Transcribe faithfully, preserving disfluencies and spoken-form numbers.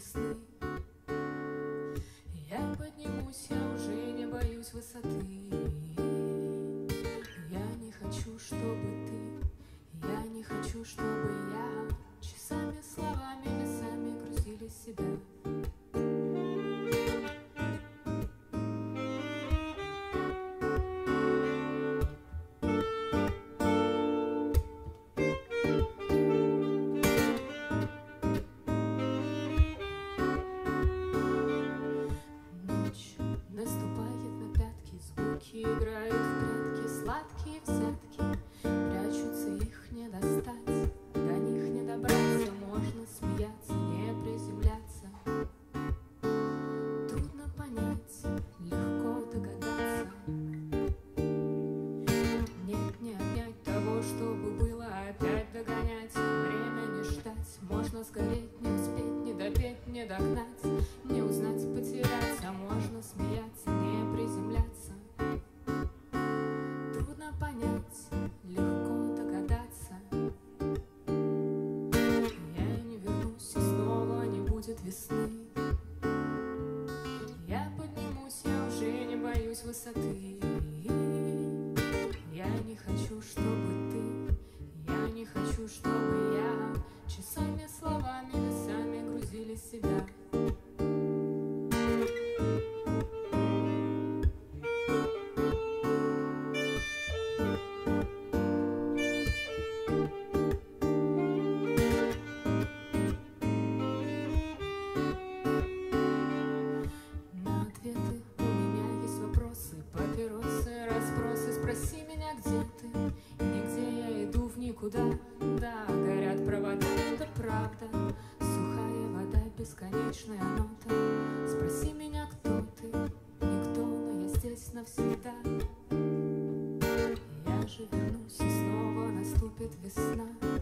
весны. Я поднимусь, я уже не боюсь высоты. Я не хочу, чтобы ты, я не хочу, чтобы я часами, словами, весами грузили себя. Наступает на пятки, звуки играют в прятки, сладкие взятки, прячутся, их не достать, до них не добраться, можно смеяться, не приземляться. Трудно понять, легко догадаться. Нет, не отнять того, чтобы было, опять догонять, время не ждать, можно сгореть, не успеть, не допеть, не догнать, не узнать, потеряться, можно смеяться, не приземляться. Трудно понять, легко догадаться. Я не вернусь, и снова не будет весны. Я поднимусь, я уже не боюсь высоты. Я не хочу, чтобы ты, я не хочу, чтобы я часами, словами, весами грузили себя. Папиросы, расспросы, спроси меня, где ты? Нигде я иду в никуда. Да, горят провода, это правда. Сухая вода, бесконечная нота. Спроси меня, кто ты? Никто, но я здесь навсегда. Я же вернусь, и снова наступит весна.